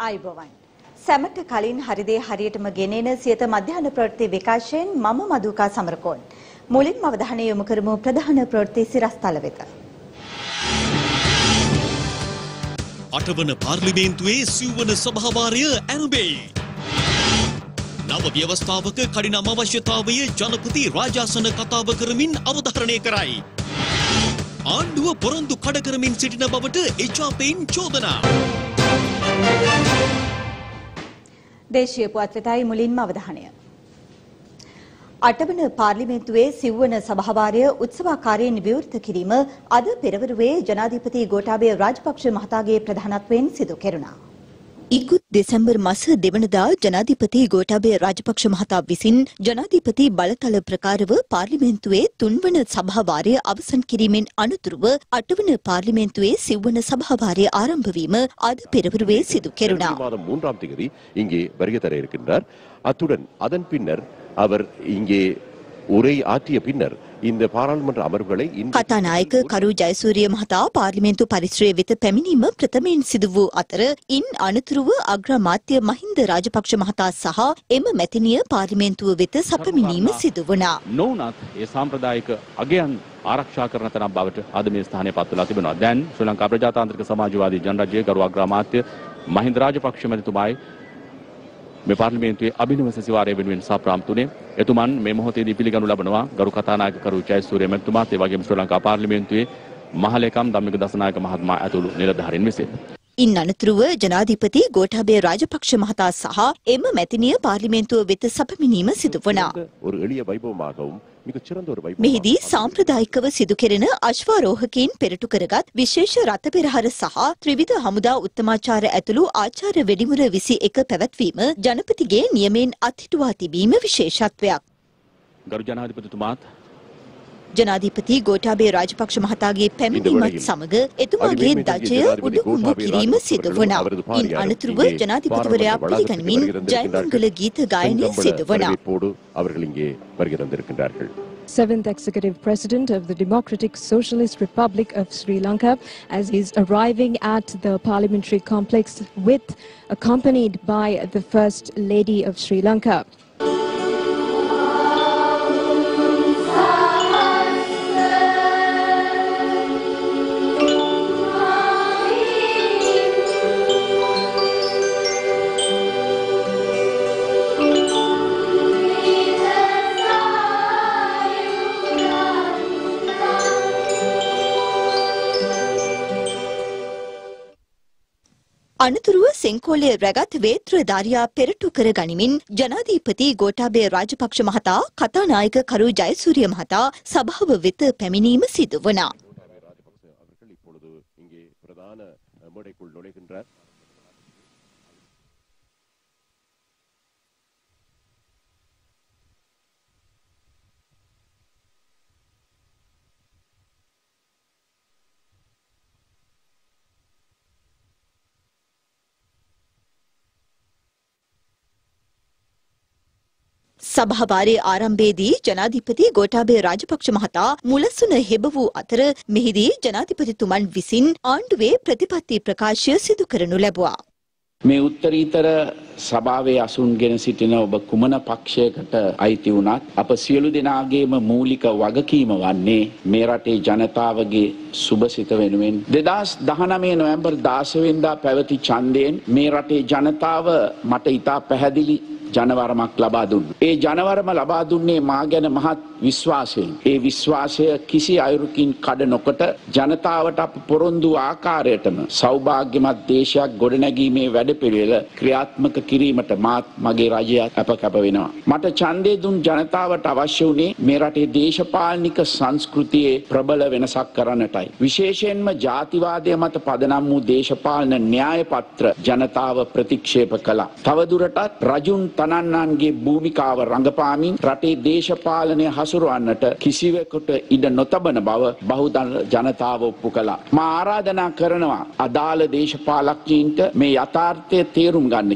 ආයුබෝවන්. සැමට කලින් හරිදේ හරියටම ගෙනෙන සියත මධ්‍යහන ප්‍රවෘත්ති විකාශයෙන් මම මදුකා සමරකෝන්. මුලින්ම අවධානය යොමු කරමු ප්‍රධාන ප්‍රවෘත්ති සිරස්තල වෙත. අටවන පාර්ලිමේන්තුවේ සිව්වන සභාවාරය ඇරඹෙයි. නව ව්‍යවස්ථාවක කඩිනම් අවශ්‍යතාවය ජනපති රාජාසන කතාව කරමින් අවධාරණය කරයි. ආණ්ඩුව පොරොන්දු කඩ කරමින් සිටින බවට එචාපෙයින් චෝදනා. දේශීය පුවත් වෙතයි මුලින්ම අවධානය. අටවන පාර්ලිමේන්තුවේ සිව්වන සභාවාරය උත්සවාකාරයෙන් විවෘත කිරීම අද පෙරවරුවේ ජනාධිපති ගෝඨාභය රාජපක්ෂ මහතාගේ ප්‍රධානත්වයෙන් සිදු කෙරුණා. ඉකුත් දෙසැම්බර් මාස 2 වෙනිදා ජනාධිපති ගෝඨාභය රාජපක්ෂ මහතා විසින් ජනාධිපති බලතල ප්‍රකාරව පාර්ලිමේන්තුවේ 3 වන සභාවාරය අවසන් කිරීමෙන් අනතුරුව 8 වන පාර්ලිමේන්තුවේ සිව්වන සභාවාරය ආරම්භ වීම අද පෙරවරුවේ සිදු කෙරුණා. மாதம் 3ஆம் தேதி இங்கே வருகை தர இருக்கின்றார். அத்துடன் அதன் பின்னர் அவர் இங்கே உரை ஆற்றிய பின்னர் இந்த பாராளுமன்ற அமர்வுகளை කතානායක කරු ජයසූරිය මහතා පාර්ලිමේන්තු පරිශ්‍රය වෙත පැමිණීම ප්‍රථමයෙන් සිදු වූ අතර ඉන් අනතුරුව අග්‍රාමාත්‍ය මහින්ද රාජපක්ෂ මහතා සහ එම මැතිනිය පාර්ලිමේන්තුව වෙත සැපමිනීම සිදු වුණා. නොවුනත් ඒ සාම්ප්‍රදායික අගයන් ආරක්ෂා කරන තරම් බවට අද මේ ස්ථානයේ පත් වෙලා තිබෙනවා. දැන් ශ්‍රී ලංකා ප්‍රජාතාන්ත්‍රික සමාජවාදී ජනරජයේ ගරු අග්‍රාමාත්‍ය මහින්ද රාජපක්ෂ මැතිතුමායි මේ පාර්ලිමේන්තුවේ අභිනව සැසිවාරය වෙනුවෙන් සාප්‍රාම්තුනේ එතුමන් මේ මොහොතේදී පිළිගනු ලබනවා ගරු කතානායක කරු ජයසූරිය මැතිතුමාත් ඒ වගේම ශ්‍රී ලංකා පාර්ලිමේන්තුවේ මහලේකම් ධම්මික දසනායක මහත්මයා ඇතුළු නිලධාරීන් විසින්. ඉන් අනතුරුව ජනාධිපති ගෝඨාභය රාජපක්ෂ මහතා සහ එම මැතිනිය පාර්ලිමේන්තුව වෙත සැපමිනීම සිදු වුණා. ஒரு எளிய வைபவமாகவும் மிகச்சிறந்த ஒரு வைபவம். මෙහිදී සාම්ප්‍රදායිකව සිදු කෙරෙන අශ්වාරෝහකයින් පෙරටු කරගත් විශේෂ රථ පෙරහර සහ ත්‍රිවිධ හමුදා උත්තමාචාර්ය ඇතුළු ආචාර්ය වෙඩිමුර 21 පැවැත්වීම ජනපතිගේ නියමයෙන් අත්හිටුවා තිබීම විශේෂත්වයක්. ගරු ජනාධිපතිතුමාත් ජනාධිපති ගෝඨාභය රාජපක්ෂ මහතාගේ පැමිණීමත් සමග එතුමාගේ ධජය උඩුකුඹු කිරීම සිදු වුණා. ඉන් අනතුරුව ජනාධිපතිවරයා පිළිගනිමින් ජයමංගල ගීත ගායනය සිදු වුණා. அவர்கள் இங்கே வருகை தந்திருக்கின்றார்கள். 7th Executive President of the Democratic Socialist Republic of Sri Lanka as he's arriving at the parliamentary complex accompanied by the First Lady of Sri Lanka. අනතුරුව සෙංකෝලේ රැගත් වේත්‍රධාරියා පෙරටු කර ගනිමින් ජනාධිපති ගෝඨාභය රාජපක්ෂ මහතා කතානායක කරු ජයසූරිය මහතා සභාව වෙත පැමිණීම සිදු වුණා. அவர்கள் இப்பொழுது இங்கே பிரதான மேடைக்குள் நுழைகின்றார். සභාවාරයේ ආරම්භයේදී ජනාධිපති ගෝඨාභය රාජපක්ෂ මහතා මුලසුන හෙබ වූ අතර මෙහිදී ජනාධිපතිතුමන් විසින් ආණ්ඩුවේ ප්‍රතිපත්ති ප්‍රකාශය සිදු කරනු ලැබුවා. මේ උත්තරීතර සභාවේ අසුන්ගෙන සිටින ඔබ කුමන පක්ෂයකට අයිති වුණත් අප සියලු දෙනාගේම මූලික වගකීම වන්නේ මේ රටේ ජනතාවගේ සුබසිත වෙනුවෙන් 2019 නොවැම්බර් 16 වෙනිදා පැවති ඡන්දයෙන් මේ රටේ ජනතාව මට ඉතා පැහැදිලි ජනවරමක් ලබා දුන්නා. ඒ ජනවරම ලබා දුන්නේ මා ගැන මහත් විශ්වාසයෙන්. ඒ විශ්වාසය කිසි අයුරකින් කඩ නොකොට ජනතාවට අප පොරොන්දු ආකාරයටම සෞභාග්‍යමත් දේශයක් ගොඩනැගීමේ වැඩපිළිවෙල ක්‍රියාත්මක කිරීමට මාත් මගේ රජය අපකැප වෙනවා. මට ඡන්දය දුන් ජනතාවට අවශ්‍ය වුණේ මේ රටේ දේශපාලනික සංස්කෘතියේ ප්‍රබල වෙනසක් කරන්නටයි. විශේෂයෙන්ම ජාතිවාදය මත පදනම් වූ දේශපාලන න්‍යාය පත්‍ර ජනතාව ප්‍රතික්ෂේප කළා. තවදුරටත් රජුන් තනන්නන්ගේ භූමිකාව රඟපාමින් රටේ දේශපාලනය හසුරවන්නට කිසිවෙකුට ඉඩ නොතබන බව බහුදන ජනතාව ඔප්පු කළා. මා ආරාධනා කරනවා අදාළ දේශපාලකයන්ට මේ යථාර්ථය තේරුම් ගන්න කියා.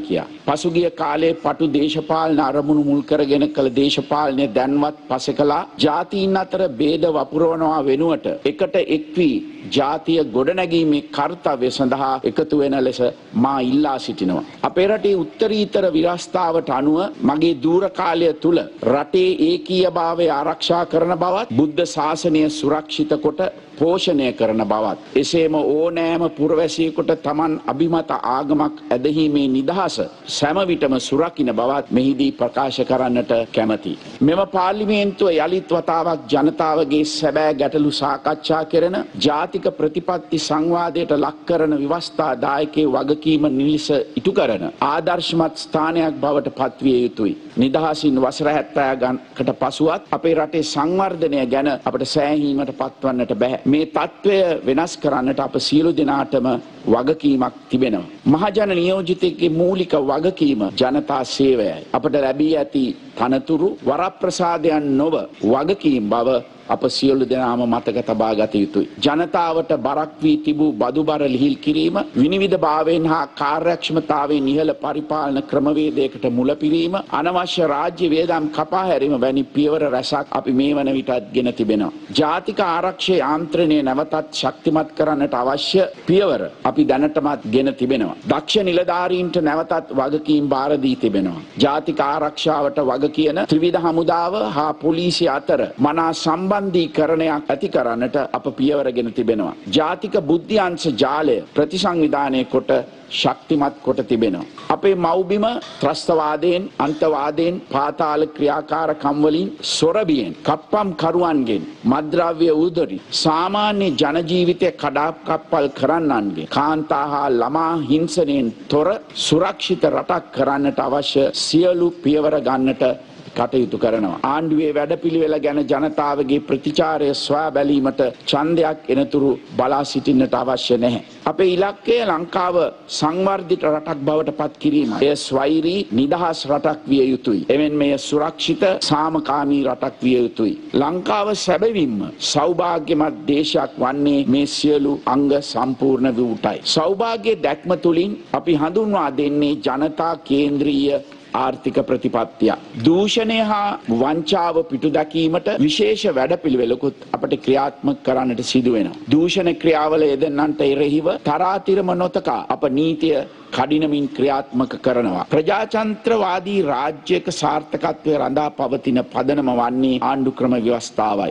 පසුගිය කාලේ පටු දේශපාලන අරමුණු මුල් කරගෙන කළ දේශපාලනය දැන්වත් පසෙකලා ජාතීන් අතර ભેද වපුරවනවා වෙනුවට එකට එක් වී ජාතිය ගොඩනැගීමේ කාර්යය සඳහා එකතු වෙන ලෙස මා ඉල්ලා සිටිනවා. අපේ රටේ උත්තරීතර විරස්තාවට අනුව මගේ දූර කාලය තුල රටේ ඒකීයභාවය ආරක්ෂා කරන බවත් බුද්ධ ශාසනය සුරක්ෂිත කොට පෝෂණය කරන බවත් එසේම ඕනෑම පුරවැසියෙකුට Taman අභිමත ආගමක් ඇදහිීමේ නිදහස සෑම විටම සුරකින්න බවත් මෙහිදී ප්‍රකාශ කරන්නට කැමැතියි. මෙම පාර්ලිමේන්තුව යලිත් වතාවක් ජනතාවගේ සැබෑ ගැටලු සාකච්ඡා කරන ජාතික ප්‍රතිපත්ති සංවාදයට ලක් කරන ව්‍යවස්ථා දායකයේ වගකීම නිලස ඉටු කරන ආදර්ශමත් ස්ථානයක් බවට පත්විය යුතුයි. නිදහසින් වසර 70කට පසුවත් අපේ රටේ සංවර්ධනය ගැන අපට සෑහීමට පත්වන්නට බැහැ. මේ තත්ත්වය වෙනස් කරන්නට අප සියලු දෙනාටම වගකීමක් තිබෙනවා. මහජන නියෝජිතයෙකුගේ මූලික වගකීම ජනතා සේවයයි. අපට ලැබී ඇති තනතුරු වරප්‍රසාදයන් නොව වගකීම් බව අප සියලු දෙනාම මතක තබා ගත යුතුයි. ජනතාවට බරක් වී තිබූ බදුබර ලිහිල් කිරීම, විනිවිදභාවයෙන් හා කාර්යක්ෂමතාවයෙන් ඉහළ පරිපාලන ක්‍රමවේදයකට මුලපිරීම, අනවශ්‍ය රාජ්‍ය වේදම් කපා හැරීම වැනි පියවර රැසක් අපි මේ වන විටත් ගෙන තිබෙනවා. ජාතික ආරක්ෂක යාන්ත්‍රණය නැවතත් ශක්තිමත් කරන්නට අවශ්‍ය පියවර අපි දැනටමත් ගෙන තිබෙනවා. දක්ෂ නිලධාරීන්ට නැවතත් වගකීම් බාර දී තිබෙනවා. ජාතික ආරක්ෂාවට වග කියන ත්‍රිවිධ හමුදාව හා පොලිසිය අතර මනා සම්බන්ධීකරණයක් ඇති කරන්නට අප පියවරගෙන තිබෙනවා. ජාතික බුද්ධි අංශ ජාලය ප්‍රතිසංවිධානය කොට ශක්තිමත් කොට තිබෙනවා. අපේ මව්බිම ත්‍රස්තවාදයෙන්, අන්තවාදයෙන්, පාතාල ක්‍රියාකාරකම් වලින්, සොරබියෙන්, කප්පම් කරුවන්ගෙන්, මද්ද්‍රව්‍ය උදරි, සාමාන්‍ය ජන ජීවිතය කඩාකප්පල් කරන්නන්ගේ, කාන්තා හා ළමා හිංසනයෙන් තොර සුරක්ෂිත රටක් කරන්නට අවශ්‍ය සියලු පියවර ගන්නට කටයුතු කරනවා. ආණ්ඩුවේ වැඩපිළිවෙල ගැන ජනතාවගේ ප්‍රතිචාරය සොයා බැලීමට ඡන්දයක් එනතුරු බලා සිටින්නට අවශ්‍ය නැහැ. අපේ ඉලක්කය ලංකාව සංවර්ධිත රටක් බවට පත් කිරීමයි. එය ස්වෛරී නිදහස් රටක් විය යුතුයි. එමෙන්ම එය සුරක්ෂිත සාමකාමී රටක් විය යුතුයි. ලංකාව සැබවින්ම සෞභාග්‍යමත් දේශයක් වන්නේ මේ සියලු අංග සම්පූර්ණ වූටයි. සෞභාග්‍ය දැක්ම තුලින් අපි හඳුන්වා දෙන්නේ ජනතා කේන්ද්‍රීය ආර්ථික ප්‍රතිපත්තිය. දූෂණය හා වංචාව පිටු දැකීමට විශේෂ වැඩපිළිවෙලකුත් අපට ක්‍රියාත්මක කරන්නට සිදු වෙනවා. දූෂණ ක්‍රියාවල යෙදෙන්නන්ට එරෙහිව තරාතිරම නොතකා අප නීතිය කඩිනමින් ක්‍රියාත්මක කරනවා. ප්‍රජාතන්ත්‍රවාදී රාජ්‍යයක සාර්ථකත්වය රඳා පවතින පදනම වන්නේ ආණ්ඩු ක්‍රම ව්‍යවස්ථාවයි.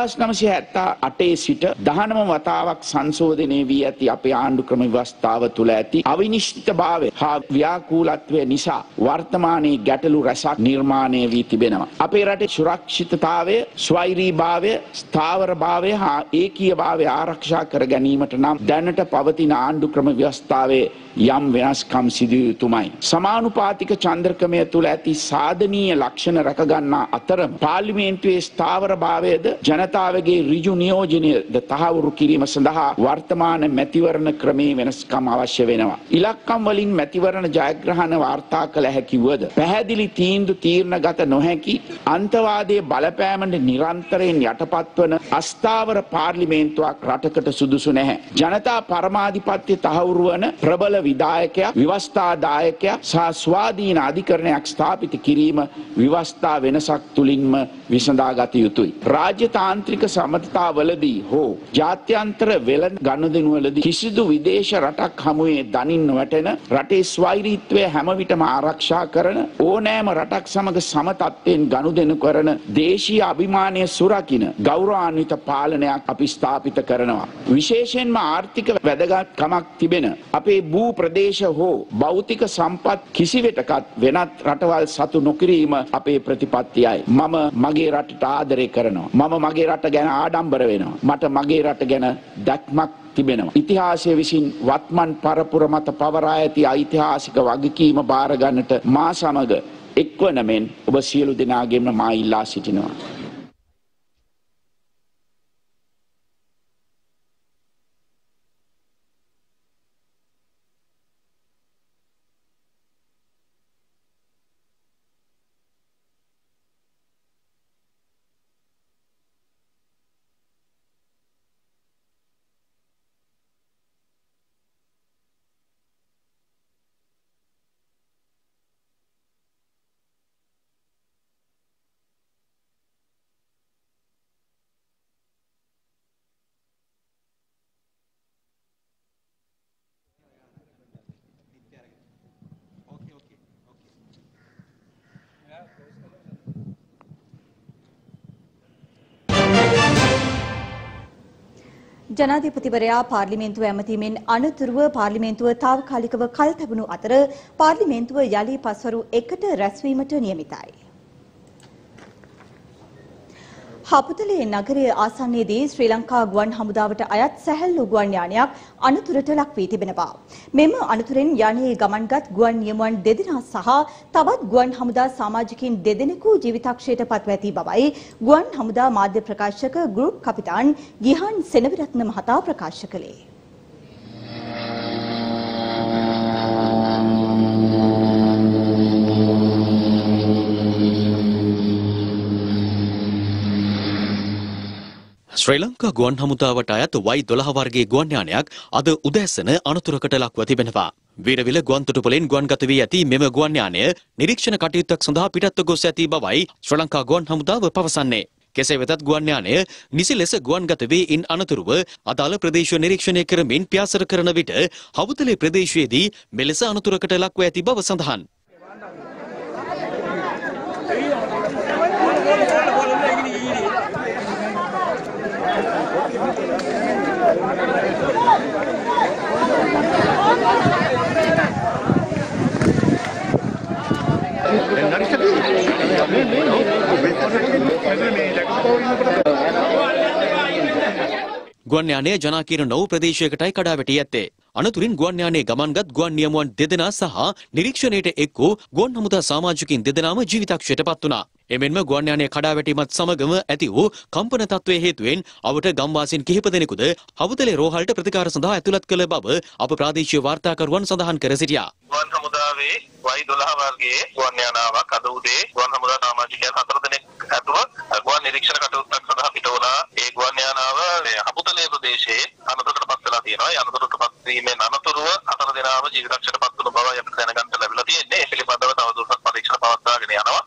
1978 සිට 19 වතාවක් සංශෝධනය වී ඇති අපේ ආණ්ඩු ක්‍රම ව්‍යවස්ථාව තුළ ඇති අවිනිශ්චිතභාවය හා ව්‍යාකූලත්වය නිසා වර්තමානයේ ගැටලු රැසක් නිර්මාණය වී තිබෙනවා. අපේ රටේ සුරක්ෂිතතාවය, ස්වෛරීභාවය, ස්ථාවරභාවය හා ඒකීයභාවය ආරක්ෂා කර ගැනීමට නම් දැනට පවතින ආණ්ඩු ක්‍රම ව්‍යවස්ථාවේ යම් වෙනස්කම් සිදු යුතුමයි. සමානුපාතික චන්ද්‍රක්‍රමය තුළ ඇති සාධනීය ලක්ෂණ රැකගන්නා අතරම පාර්ලිමේන්තුවේ ස්ථාවරභාවයද ජනතාවගේ ඍජු නියෝජනයද තහවුරු කිරීම සඳහා වර්තමාන මැතිවරණ ක්‍රමයේ වෙනස්කම් අවශ්‍ය වෙනවා. ඉලක්කම් වලින් මැතිවරණ ජයග්‍රහණ වාර්තා කළ හැකි වුවද පැහැදිලි තීරණගත නොහැකි අන්තවාදයේ බලපෑමට නිරන්තරයෙන් යටපත් වන අස්ථාවර පාර්ලිමේන්තුවක් රටකට සුදුසු නැහැ. ජනතා පරමාධිපත්‍ය තහවුරු වන ප්‍රබල විධායකයා, ව්‍යවස්ථාදායකයා සහ ස්වාධීන අධිකරණයක් ස්ථාපිත කිරීම ව්‍යවස්ථා වෙනසක් තුලින්ම විසඳාගත යුතුයි. රාජ්‍ය තාන්ත්‍රික සමතතාවලදී හෝ ජාත්‍යන්තර වෙළඳ ගනුදෙනුවලදී කිසිදු විදේශ රටක් හමුවේ දනින්න වැටෙන රටේ ස්වෛරීත්වය හැම විටම ආරක්ෂා කරන ඕනෑම රටක් සමග සම තත්ත්වයෙන් ගනුදෙනු කරන දේශීය අභිමානය සුරකින්න ගෞරවාන්විත පාලනයක් අපි ස්ථාපිත කරනවා. විශේෂයෙන්ම ආර්ථික වැදගත්කමක් තිබෙන අපේ භූ ප්‍රදේශ හෝ භෞතික සම්පත් කිසිවෙටකත් වෙනත් රටවල් සතු නොකිරීම අපේ ප්‍රතිපත්තියයි. මම මගේ රටට ආදරය කරනවා. මම මගේ රට ගැන ආඩම්බර වෙනවා. මට මගේ රට ගැන දැක්මක් තිබෙනවා. ඉතිහාසය විසින් වත්මන් පරපුර මත පවරා ඇති ඓතිහාසික වගකීම බාර ගන්නට මා සමග එක්වන මෙන් ඔබ සියලු දෙනාගෙන්ම මා ඉල්ලා සිටිනවා. ජනාධිපතිවරයා පාර්ලිමේන්තුව ඇමතීමෙන් අනතුරුව පාර්ලිමේන්තුව తాවකාලිකව කල් තැබුණු අතර පාර්ලිමේන්තුව යලි පස්වරු 1ට රැස්වීමට නියමිතයි. හපුතලේ නගරයේ ආසන්නයේදී ශ්‍රී ලංකා ගුවන් හමුදාවට අයත් සැහැල්ලු ගුවන් යානයක් අනතුරට ලක් වී තිබෙනවා. මෙම අනතුරෙන් යානයේ ගමන්ගත් ගුවන් නියමුවන් දෙදෙනා සහ තවත් ගුවන් හමුදා සමාජිකින් දෙදෙනෙකු ජීවිතක්ෂයට පත්ව ඇති බවයි ගුවන් හමුදා මාධ්‍ය ප්‍රකාශක ගෲප් කපිතාන් ගිහාන් සෙනවිරත්න මහතා ප්‍රකාශ කළේ. ශ්‍රී ලංකා ගුවන් හමුදාවට අයත් Y12 වර්ගයේ ගුවන් යානයක් අද උදෑසන අනතුරකට ලක්ව තිබෙනවා. වීරවිල ගුවන් තොටුපළෙන් ගුවන්ගත වී ඇති මෙම ගුවන් යානය නිරීක්ෂණ කටයුත්තක් සඳහා පිටත්ව ගොස් ඇති බවයි ශ්‍රී ලංකා ගුවන් හමුදාව පවසන්නේ. කෙසේ වෙතත් ගුවන් යානය නිසි ලෙස ගුවන්ගත වී ඉන් අනතුරුව අදාළ ප්‍රදේශ නිරීක්ෂණය කරමින් පියාසර කරන විට හවුතලේ ප්‍රදේශයේදී මෙලෙස අනතුරකට ලක්ව ඇති බව සඳහන්. ගුවන් යානය ජනාකීර්ණ නොවු ප්‍රදේශයකටයි කඩා වැටී ඇත්තේ. අනතුරින් ගුවන් යානයේ ගමන්ගත් ගුවන් නියමුවන් දෙදෙනා සහ නිරීක්ෂණයට එක් වූ ගුවන් හමුදා සමාජිකින් දෙදෙනාම ජීවිතක්ෂයට පත් වුණා. එමෙන්ම ගුවන් යානයේ කඩා වැටීමත් සමගම ඇති වූ කම්පන තත්ත්වයේ හේතුවෙන් අවට ගම්වාසීන් කිහිප දෙනෙකුද හවුතලේ රෝහලට ප්‍රතිකාර සඳහා ඇතුළත් කළ බව අප ප්‍රාදේශීය වාර්තාකරුවන් සඳහන් කර සිටියා. ගුවන් හමුදාවේ Y12 වර්ගයේ ගුවන් යානාවක් අද උදේ ගුවන් හමුදා සමාජිකයන් 4 දෙනෙක් ඇතුව ගුවන් නිරීක්ෂණ කටයුත්තක් සඳහා පිට වුණා. ඒ ගුවන් යානාව හවුතලේ ප්‍රදේශයේ අනතුරකට පත් වෙලා තියෙනවා. ඒ අනතුරට පත් වීමෙන් අනතුරුව 4 දෙනාම ජීවිතක්ෂයට පත් වුණු බව අපිට දැනගන්න ලැබිලා තියෙන්නේ. ඒ පිළිබඳව තවදුරටත් පරීක්ෂණ පවත්වාගෙන යනවා.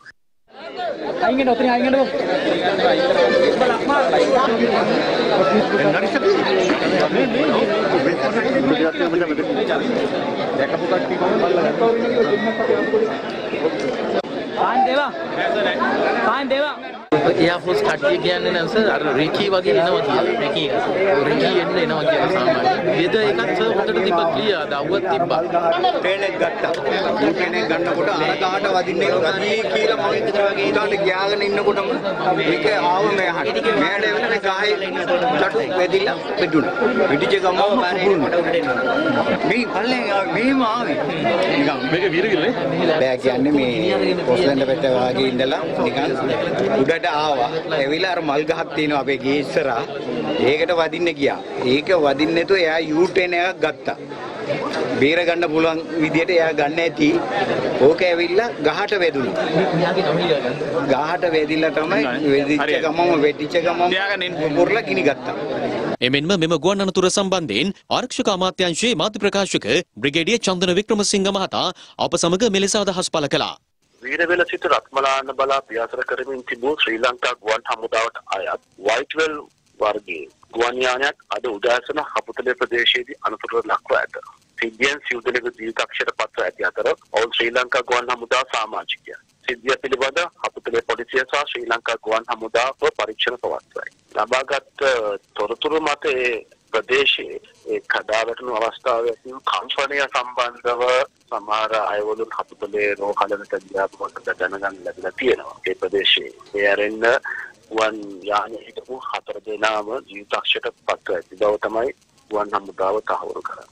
එයාෆෝස් කට්ටිය කියන්නේ නැවස අර රිකී වගේ එනවා කියලා. රිකී එන්න එනවා කියලා සාමාන්‍යයෙන්. වේද එකත් හොඳට තිබ්බා ක්ලියර් දවුවක් තිබ්බා. ට්‍රේනෙක් ගත්තා. ට්‍රේනෙක් ගන්නකොට අර කාට වදින්නේ රදී කියලා මම හිතනවා වගේ ඊට ගියාගෙන ඉන්නකොටම ඒක ආව මෙහාට. මෙහාට එනකොට ගාහේ ලටු වැදිලා පෙදුණා. පිටිච්ච ගමම පාරේ කොට උඩට එනවා. මේ පල්ලෙන් මෙහෙම ආවේ. නිකන් මේක වීරගිරනේ. බෑ කියන්නේ මේ පොස්ලෙන්ඩ පැත්ත වාගේ ඉඳලා නිකන් උඩට ආවා. එවිලා අර මල් ගහක් තියෙනවා අපේ ගේ ඉස්සරහා. ඒකට වදින්න ගියා. ඒක වදින්න නැතුව එයා යූ ටර්න් එකක් ගත්තා. බේර ගන්න පුළුවන් විදියට එයා ගන්න ඇති. ඕක ඇවිල්ලා ගහට වැදුණා. ගහට වැදිලා තමයි වෙදිච්ච ගමම පොරලා ගිනි ගත්තා. එමෙන්ම මෙම ගුවන් අනතුර සම්බන්ධයෙන් ආරක්ෂක අමාත්‍යාංශයේ මාධ්‍ය ප්‍රකාශක බ්‍රිගේඩියර් චන්දන වික්‍රමසිංහ මහතා අප සමග මෙලෙස අදහස් පළ කළා. වීරවැල සිට රත්මලාන බලා පියාසර කරමින් තිබූ ශ්‍රී ලංකා ගුවන් හමුදාවට අයත් Y12 වර්ගයේ ගුවන් යානයක් අද උදෑසන හපුතලේ ප්‍රදේශයේදී අනතුරට ලක්ව ඇත. සිද්ධියෙන් සිව් දෙනෙකු ජීවිතක්ෂයට පත්ව ඇති අතර ඔවුන් ශ්‍රී ලංකා ගුවන් හමුදා සමාජිකයන්. සිද්ධිය පිළිබඳ හපුතලේ පොලිසිය සහ ශ්‍රී ලංකා ගුවන් හමුදාව පරීක්ෂණ පවත්වයි. ලබාගත් තොරතුරු මත ප්‍රදේශයේ කඩා වැටුණු අවස්ථාවේදී කම්පනය සම්බන්ධව සමහර අයවලුන් හපුතලේ රෝහලකට ගියා බවට දැනගන්න ලැබිලා තියෙනවා. ඒ ප්‍රදේශයේ ඒ ඇරෙන්න ගුවන් යානයේ හිටපු 4 දෙනාම ජීවිතක්ෂයට පත්ව ඇති බව තමයි ගුවන් හමුදාව තහවුරු කරන්නේ.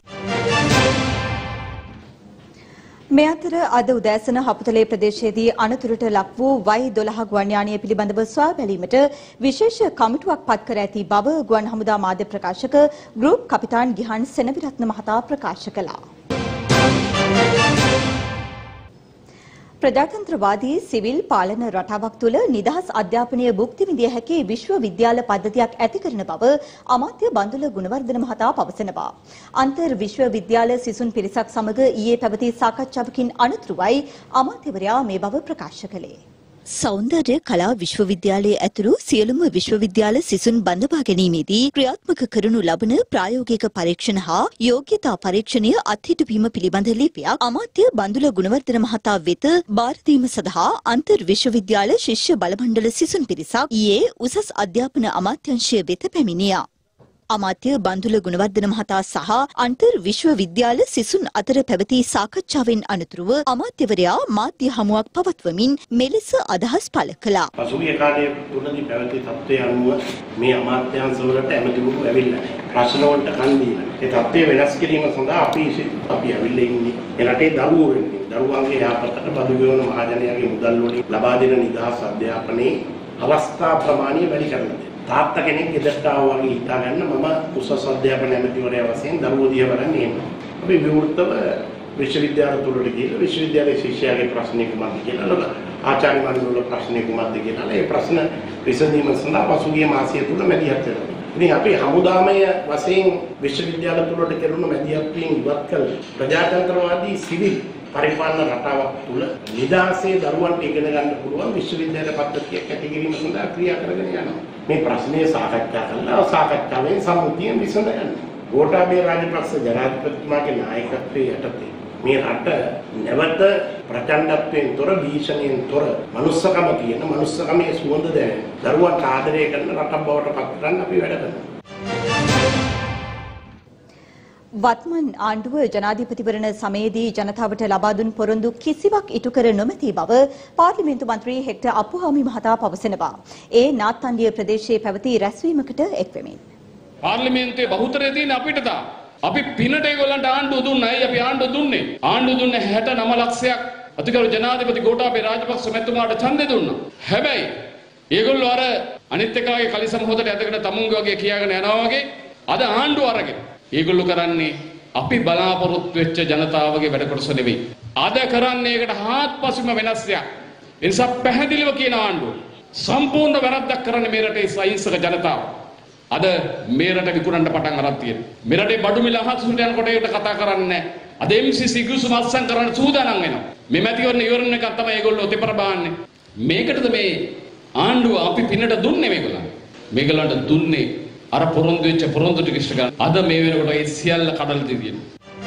මේ අතර අද උදෑසන හපුතලේ ප්‍රදේශයේදී අනතුරට ලක් වූ Y12 ගුවන් යානය පිළිබඳව සොයා බැලීමට විශේෂ කමිටුවක් පත් කර ඇති බව ගුවන් හමුදා මාධ්‍ය ප්‍රකාශක ගෲප් කපිතාන් ගිහාන් සෙනවිරත්න මහතා ප්‍රකාශ කළා. ප්‍රජාතන්ත්‍රවාදී සිවිල් පාලන රටාවක් තුළ නිදහස් අධ්‍යාපනය භුක්ති විඳිය හැකි විශ්වවිද්‍යාල පද්ධතියක් ඇති කරන බව අමාත්‍ය බන්දුල ගුණවර්ධන මහතා පවසනවා. අන්තර් විශ්වවිද්‍යාල සිසුන් පිරිසක් සමග ඊයේ පැවති සාකච්ඡාවකින් අනතුරුවයි අමාත්‍යවරයා මේ බව ප්‍රකාශ කළේ. සෞන්දර්ය කලා විශ්වවිද්‍යාලයේ ඇතුළු සියලුම විශ්වවිද්‍යාල සිසුන් බඳවා ගැනීමේදී ක්‍රියාත්මක කරනු ලබන ප්‍රායෝගික පරීක්ෂණ හා යෝග්‍යතා පරීක්ෂණය අත්හිටුවීම පිළිබඳ ලිපියක් අමාත්‍ය බන්දුල ගුණවර්ධන මහතා වෙත බාර දීම සඳහා අන්තර් විශ්වවිද්‍යාල ශිෂ්‍ය බලමණ්ඩල සිසුන් පිරිසක් ඊයේ උසස් අධ්‍යාපන අමාත්‍යාංශය වෙත පැමිණියා. අමාත්‍ය බන්දුල ගුණවර්ධන මහතා සහ අන්තර් විශ්වවිද්‍යාල සිසුන් අතර පැවති සාකච්ඡාවෙන් අනතුරුව අමාත්‍යවරයා මාධ්‍ය හමුවක් පවත්වමින් මෙලෙස අදහස් පළ කළා. පසුගිය කාලයේ තුලදී පැවති තත්ත්වය අනුව මේ අමාත්‍යාංශවලට ඇමතිවරු ඇවිල්ලා ප්‍රශ්න වලට කන් දීලා ඒ තත්ත්වය වෙනස් කිරීම සඳහා අපි ඇවිල්ලා ඉන්නේ. ඒ රටේ දරුවෝ වෙන්නේ. දරුවන්ගේ යහපතට බදු ගෙවන මහජනයාගේ මුදල් වලින් ලබා දෙන නිදහස් අධ්‍යාපනයේ අවස්ථා ප්‍රමාණය වැඩි කරනවා. තාත්තා කෙනෙක් ගෙදරට ආවා වගේ හිතා ගන්න මම උසස් අධ්‍යාපන ඇමතිවරයා වශයෙන් දරුවෝ දිහා බලන්නේ එහෙම. අපි විවෘතව විශ්වවිද්‍යාල තුලට ගිහලා විශ්වවිද්‍යාලයේ ශිෂ්‍යයාගේ ප්‍රශ්නේ කුමක්ද කියලා ආචාර්ය මණ්ඩල ප්‍රශ්නේ කුමක්ද කියලා ඒ ප්‍රශ්න විසඳීම සඳහා පසුගිය මාසය තුල මැදිහත් වෙනවා. ඉතින් අපි හමුදාමය වශයෙන් විශ්වවිද්‍යාල තුලට කෙරුණු මැදිහත් වීම ඉවත් කළ ප්‍රජාතන්ත්‍රවාදී සිවිල් පරිපාලන රටාවක් තුල නිදාසේ දරුවන්ට ඉගෙන ගන්න පුළුවන් විශ්වවිද්‍යාල පද්ධතියක් ඇති කිරීම සඳහා ක්‍රියා කරගෙන යනවා. මේ ප්‍රශ්නේ සාකච්ඡා කරලා සාකච්ඡාවෙන් සම්මුතියෙන් විසඳ ගන්න. ගෝඨාභය රාජපක්ෂ ජනාධිපතිතුමාගේ නායකත්වයේ යටතේ මේ රට නැවත ප්‍රචණ්ඩත්වයෙන් තොර භීෂණයෙන් තොර මනුස්සකම තියෙන මනුස්සකමේ සුවඳ දැනෙන දරුවන්ට ආදරය කරන රටක් බවට පත් කරන්න අපි වැඩ කරනවා. වත්මන් ආණ්ඩුව ජනාධිපතිවරණ සමයේදී ජනතාවට ලබා දුන් පොරොන්දු කිසිවක් ඉටු කර නොමැති බව පාර්ලිමේන්තු මන්ත්‍රී හෙක්ටර් අප්පුහාමි මහතා පවසනවා. ඒ නාත්තන්ඩිය ප්‍රදේශයේ පැවති රැස්වීමකට එක්වෙමින්. පාර්ලිමේන්තුවේ බහුතරය තියෙන අපිට තා. අපි පිනට ඒගොල්ලන්ට ආණ්ඩුව දුන්නයි අපි ආණ්ඩුව දුන්නේ. ආණ්ඩුව දුන්නේ 69 ලක්ෂයක් අතිගරු ජනාධිපති ගෝඨාභය රාජපක්ෂ මැතිතුමාට ඡන්දෙ දුන්නා. හැබැයි ඒගොල්ලෝ අර අනිත් එකාගේ කලිසම හොදට ඇදගෙන තමුන්ගේ වගේ කියාගෙන යනවා වගේ අද ආණ්ඩුව අරගෙන ඒගොල්ලෝ කරන්නේ අපි බලාපොරොත්තු වෙච්ච ජනතාවගේ වැඩ කොටස නෙවෙයි. අද කරන්නේ ඒකට හාත්පසින්ම වෙනස් දෙයක්. ඒ නිසා පැහැදිලිව කියන ආණ්ඩුව සම්පූර්ණ වැරද්දක් කරන්නේ මේ රටේ සහිංසක ජනතාව. අද මේ රට විකුණන්න පටන් අරන් තියෙනවා. මේ රටේ බඩු මිල අහසුට යනකොට ඒකට කතා කරන්නේ නැහැ. අද MCC ගිවිසුම අත්සන් කරන්න සූදානම් වෙනවා. මේ මැතිවරණ ඉවරන එක තමයි ඒගොල්ලෝ දෙපර බාන්නේ. මේකටද මේ ආණ්ඩුව අපි පිනට දුන්නේ මේගොල්ලන්. මේගොල්ලන්ට දුන්නේ අර පොරොන්දු වෙච්ච පොරොන්දු ටික ඉෂ්ට ගන්න. අද මේ වෙනකොට ඒ සියල්ල කඩලා තියෙනවා.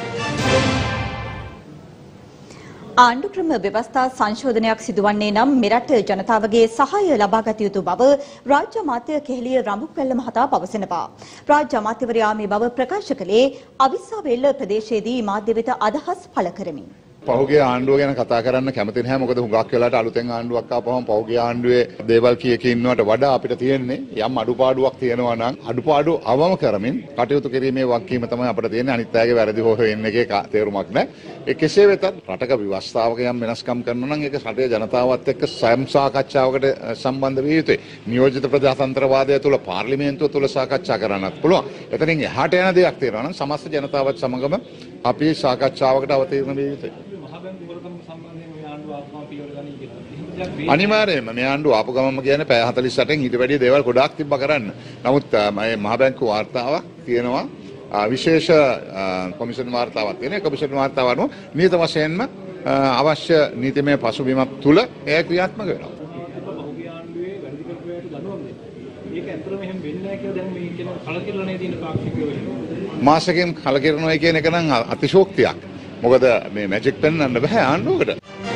ආණ්ඩු ක්‍රම ව්‍යවස්ථා සංශෝධනයක් සිදුවන්නේ නම් මෙරට ජනතාවගේ සහාය ලබාගත යුතු බව රාජ්‍ය අමාත්‍ය කෙහෙලිය රඹුක්වැල්ල මහතා පවසනවා. රාජ්‍ය අමාත්‍යවරයා මේ බව ප්‍රකාශ කළේ අවිස්සාවේල්ල ප්‍රදේශයේදී මාධ්‍ය වෙත අදහස් පළ කරමින්. පහුගිය ආණ්ඩුව ගැන කතා කරන්න කැමති නැහැ. මොකද හුඟක් වෙලාවට අලුතෙන් ආණ්ඩුවක් ආපුවම පහුගිය ආණ්ඩුවේ දේවල් කීක ඉන්නවට වඩා අපිට තියෙන්නේ යම් අඩුපාඩුවක් තියෙනවා නම් අඩුපාඩු අවම කරමින් කටයුතු කිරීමේ වගකීම තමයි අපිට තියෙන්නේ. අනිත් අයගේ වැරදි හොයන එකේ තේරුමක් නැහැ. ඒ කෙසේ වෙතත් රටක ව්‍යවස්ථාවක යම් වෙනස්කම් කරනවා නම් ඒක රටේ ජනතාවත් එක්ක සයම් සාකච්ඡාවකට සම්බන්ධ විය යුතුයි. නියෝජිත ප්‍රජාතන්ත්‍රවාදය තුළ පාර්ලිමේන්තුව තුළ සාකච්ඡා කරන්නත් පුළුවන්. එතනින් එහාට යන දෙයක් තියෙනවා නම් සමස්ත ජනතාවත් සමගම අපි සාකච්ඡාවකට අවතීර්ණ විය යුතුයි. අනිවාර්යයෙන්ම මේ ආණ්ඩුව ආපු ගමම කියන්නේ පැය 48න් ඊට වැඩිය දේවල් ගොඩාක් තිබ්බ කරන්න. නමුත් මේ මහ බැංකුව වාර්තාවක් තියෙනවා විශේෂ කොමිෂන් වාර්තාවක් තියෙනවා. ඒ කොමිෂන් වාර්තාව අනුව නියත වශයෙන්ම අවශ්‍ය නීතිමය පසුබිමක් තුල එය ක්‍රියාත්මක වෙනවා. ඒක ඇත්තටම එහෙම වෙන්නේ නැහැ කියලා දැන් මේ කියන කලකිරණේ තියෙන පාක්ෂිකයෝ මාසෙකින් කලකිරනවා කියන එක නම් අතිශෝක්තියක්. මොකද මේ මැජික් පෙන්වන්න බෑ ආණ්ඩුවකට.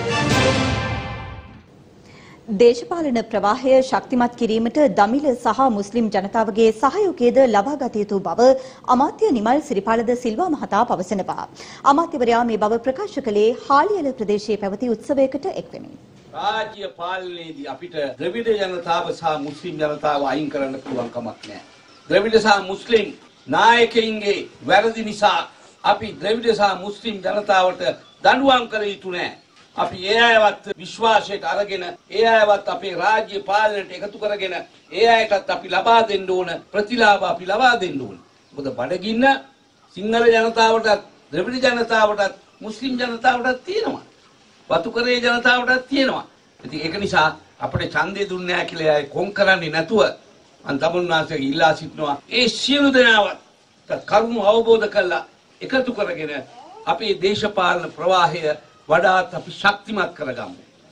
දේශපාලන ප්‍රවාහය ශක්තිමත් කිරීමට දමිළ සහ මුස්ලිම් ජනතාවගේ සහයෝගයද ලබාගත යුතු බව අමාත්‍ය නිමල් සිරිපාලද සිල්වා මහතා පවසනවා. අමාත්‍යවරයා මේ බව ප්‍රකාශ කළේ හාලියල ප්‍රදේශයේ පැවති උත්සවයකට එක්වෙමින්. රාජ්‍ය පාලනයේදී අපිට ද්‍රවිඩ ජනතාව සහ මුස්ලිම් ජනතාව අයින් කරන්න පුළුවන් කමක් නැහැ. ද්‍රවිඩ සහ මුස්ලිම් නායකයින්ගේ වැරදි නිසා අපි ද්‍රවිඩ සහ මුස්ලිම් ජනතාවට දඬුවම් කළ යුතු නැහැ. අපි ඒ අයවත් විශ්වාසයට අරගෙන ඒ අයවත් අපේ රාජ්‍ය පාලනයට එකතු කරගෙන ඒ අයටත් අපි ලබා දෙන්න ඕන ප්‍රතිලාභ අපි ලබා දෙන්න ඕන. මොකද බඩගින්න සිංහල ජනතාවටත් ද්‍රවිඩ ජනතාවටත් මුස්ලිම් ජනතාවටත් තියෙනවා. වතුකරේ ජනතාවටත් තියෙනවා. ඉතින් ඒක නිසා අපිට ඡන්දය දුන්නේ නැහැ කියලා අය කොන් කරන්නේ නැතුව මම තමුන්නාසෙක ඉල්ලා සිටිනවා. ඒ සියලු දෙනාවත් කරුණු අවබෝධ කරලා එකතු කරගෙන අපේ දේශපාලන ප්‍රවාහය වඩාත් අපි ශක්තිමත් කරගමු.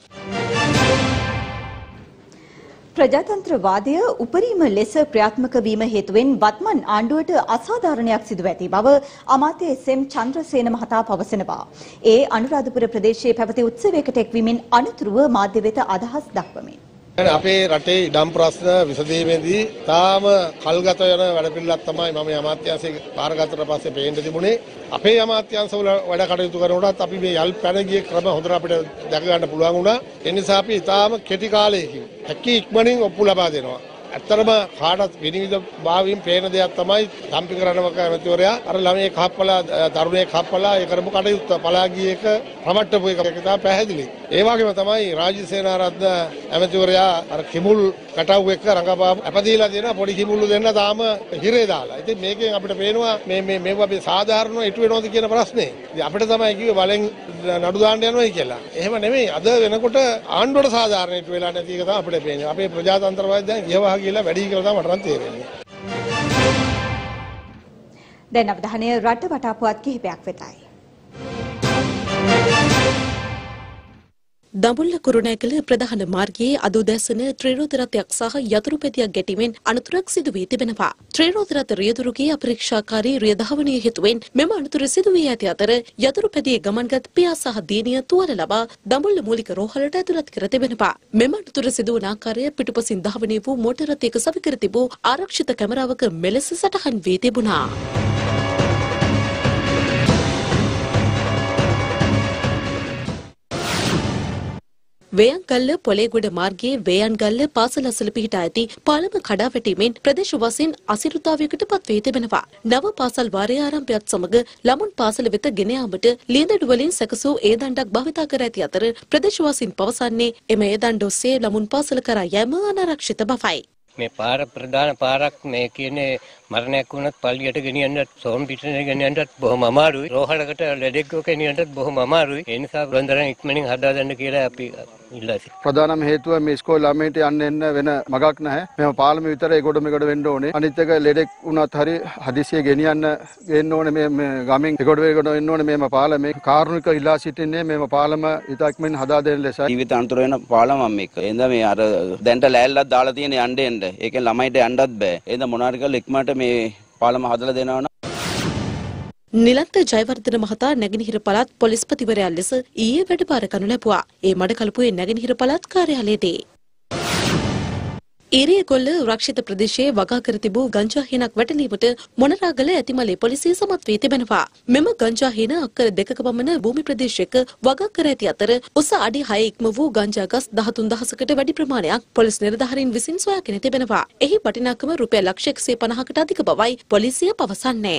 ප්‍රජාතන්ත්‍රවාදය උපරිම ලෙස ක්‍රියාත්මක වීම හේතුවෙන් වත්මන් ආණ්ඩුවට අසාධාරණයක් සිදුව ඇති බව අමාත්‍ය එස්.එම්. චන්ද්‍රසේන මහතා පවසනවා. ඒ අනුරාධපුර ප්‍රදේශයේ පැවති උත්සවයකට එක්වීමෙන් අනතුරුව මාධ්‍ය වෙත අදහස් දක්වමින්. අපේ රටේ ඉඩම් ප්‍රශ්න විසඳීමේදී තාම කල්ගත වෙන වැඩපිළිවෙලක් තමයි මම අමාත්‍යාංශයේ පාරගතට පස්සේ පේන්න තිබුණේ. අපේ අමාත්‍යාංශවල වැඩ කටයුතු කරනකොටත් අපි මේ යල් පැන ගිය ක්‍රම හොඳට අපිට දැක ගන්න පුළුවන් වුණා. ඒ නිසා අපි තාම කෙටි කාලයකින් හැකි ඉක්මනින් ඔප්පු ලබා දෙනවා. ඇත්තටම කාටත් විනිවිද භාවයෙන් පේන දෙයක් තමයි සම්පික රණවක ඇමතිවරයා අර ළමයේ කහප්පලා තරුණයේ කහප්පලා ඒ කරපු කටයුත්ත පලා ගිය එක රමට්ටපු එක තමයි පැහැදිලි. ඒ වගේම තමයි රාජ්‍ය සේනාරත්න ඇමතිවරයා අර කිමුල් කටව් එක රංගපාපු අපදීලා දෙන පොඩි කිමුල්ලු දෙන්න තාම හිරේ දාලා. ඉතින් මේකෙන් අපිට පේනවා මේව අපි සාධාරණව ඉටු වෙනවද කියන ප්‍රශ්නේ. ඉතින් අපිට තමයි කිව්වේ බලෙන් නඩු දාන්න යනවායි කියලා. එහෙම නෙමෙයි. අද වෙනකොට ආණ්ඩුවට සාධාරණ ඉටු වෙලා නැති එක තමයි අපිට පේන්නේ. අපේ ප්‍රජාතන්ත්‍රවාදී දැන් ගියවා කියලා වැඩි කියලා තමයි මට නම් තේරෙන්නේ. දැන් අවධානය රට වටා පුවත් කිහිපයක් වෙතයි. දඹුල්ල කුරුණෑගල ප්‍රධාන මාර්ගයේ අද උදැසන ත්‍රිරෝද රථයක් සහ යතුරු පෙතියක් ගැටීමෙන් අනතුරක් සිදු වී තිබෙනවා. ත්‍රිරෝද රථ රියදුරුගේ අපරීක්ෂාකාරී රියදහවණය හේතුවෙන් මෙම අනතුර සිදු වී ඇති අතර යතුරු පෙතියේ ගමන්ගත් පියා සහ දියණිය තුවාල ලබා දඹුල්ල මූලික රෝහලට ඇතුළත් කර තිබෙනවා. මෙම අනතුර සිදු වන ආකාරය පිටුපසින් ධාවනය වූ මෝටර් රථයක සවිකර තිබූ ආරක්ෂිත කැමරාවක මෙලෙස සටහන් වී තිබුණා. වේයන්ගල්ල පොලේගොඩ මාර්ගයේ වේයන්ගල්ල පාසල අසල පිහිටා ඇති පාලම කඩා වැටීමෙන් ප්‍රදේශවාසීන් අසිරිතාවයකට පත් වී තිබෙනවා. නව පාසල් වාරයේ ආරම්භයත් සමග ළමුන් පාසල වෙත ගෙන යාමට ලියඳඩු වලින් සැකසූ ඒ දණ්ඩක් භාවිතා කර ඇති අතර ප්‍රදේශවාසීන් පවසන්නේ එම ඒ දණ්ඩ ඔස්සේ ළමුන් පාසල කරා යෑම අනාරක්ෂිත බවයි. මේ පාර ප්‍රධාන පාරක් මේ කියන්නේ මරණයක් වුණත් පල්ලියට ගෙනියන්නත් සෝම් පිටේ ගෙනියන්නත් බොහොම අමාරුයි. රෝහලකට ලෙඩෙක් ගෙනියන්නත් බොහොම අමාරුයි. ඒ නිසා බඳුරන් ඉක්මනින් හදා දෙන්න කියලා අපි ඉල්ලා සිටිනවා. ප්‍රධානම හේතුව මේ ඉස්කෝල ළමයින්ට යන්න එන්න වෙන මගක් නැහැ. මේව පාලම විතරයි ඒකට මේකට වෙන්න ඕනේ. අනිත් එක ලෙඩෙක් වුණත් හරි හදිසියෙ ගෙනියන්න වෙන්න ඕනේ මේ ගමෙන් ඒකට වෙන්න ඕනේ මේම පාලමේ. කාරුණික ඉල්ලා සිටින්නේ මේම පාලම ඉක්මනින් හදා දෙන්න ලෙසයි. ජීවිත අන්තර වෙන පාලම මේක. එහෙනම් මේ අර දැන්ට ලෑල්ලක් දාලා තියෙන යන්න එන්න. ඒකෙන් ළමයිට යන්නත් බෑ. එහෙනම් මොනාරි කරලා ඉක්මනට මේ පාලම හදලා දෙනවා නම් නිලන්ත ජයවර්ධන මහතා නැගෙනහිර පළාත් පොලිස්පතිවරයා ලෙස ඊයේ වැඩභාර කරනු ලැබුවා. ඒ මඩකලපුවේ නැගෙනහිර පළාත් කාර්යාලයේදී ඊරියගොල්ල රක්ෂිත ප්‍රදේශයේ වගා කර තිබූ ගංජා හීනක් වැටලීමට මොනරාගල ඇතිමලේ පොලිසිය සමත් වී තිබෙනවා. මෙම ගංජා හීන අක්කර 2ක පමණ භූමි ප්‍රදේශයක වගා කර ඇති අතර උස අඩි 6 ඉක්ම වූ ගංජා ගස් 13000කට වැඩි ප්‍රමාණයක් පොලිස් නිලධාරීන් විසින් සොයාගෙන තිබෙනවා. එහි වටිනාකම රුපියල් 150කට අධික බවයි පොලිසිය පවසන්නේ.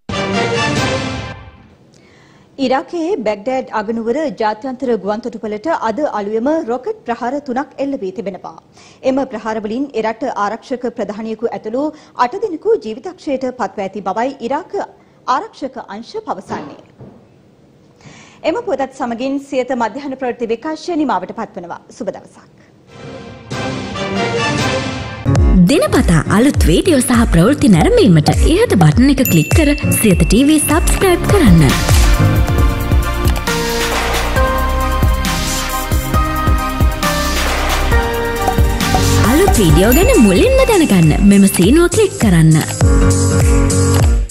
ඉරාකයේ බැග්ඩෑඩ් අගනුවර ජාත්‍යන්තර ගුවන්තොටුපළට අද අලුයම රොකට් ප්‍රහාර 3ක් එල්ල වී තිබෙනවා. එම ප්‍රහාර වලින් එරට ආරක්ෂක ප්‍රධානියෙකු ඇතුළු 8 දෙනෙකු ජීවිතක්ෂයට පත්ව ඇති බවයි ඉරාක ආරක්ෂක අංශ පවසන්නේ. එම පුවතත් සමගින් සියත මධ්‍යහන ප්‍රවෘත්ති විකාශය නිමාවට පත්වනවා. සුබ දවසක්. දිනපතා අලුත් වීඩියෝ සහ ප්‍රවෘත්ති නැරඹීමට ඉහත බටන් එක ක්ලික් කර සියත TV subscribe කරන්න. අලුත් වීඩියෝ ගැන මුලින්ම දැනගන්න මෙම සීනුව ක්ලික් කරන්න.